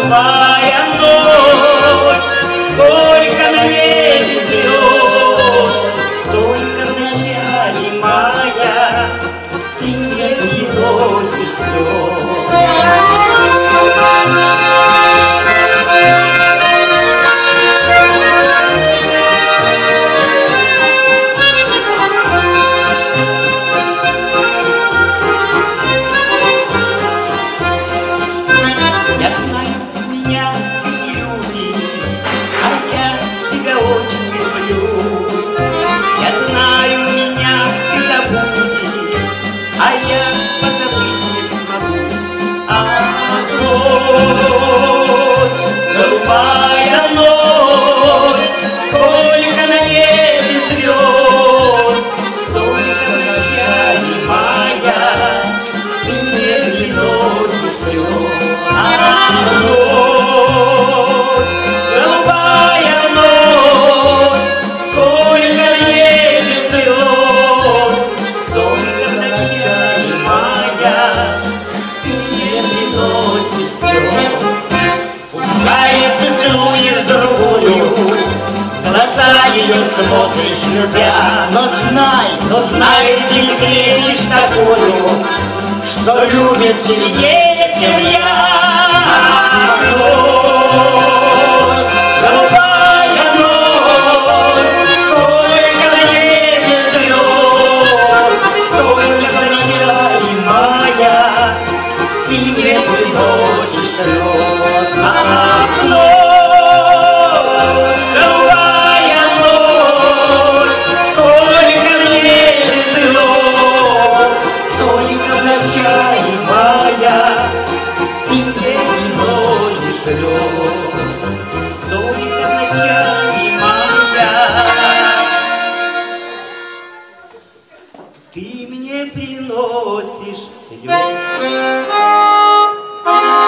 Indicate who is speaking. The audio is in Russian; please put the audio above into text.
Speaker 1: голубая ночь, сколько на небе звезд, столько в начале мая ты мне приносишь слез.
Speaker 2: Смотришь, любя, но знай, ты встретишь такую, что любит сильнее, чем я. Ночь, голубая ночь, сколько на небе звезд, столько в начале мая ты мне приносишь слез.
Speaker 1: Ты мне приносишь слез.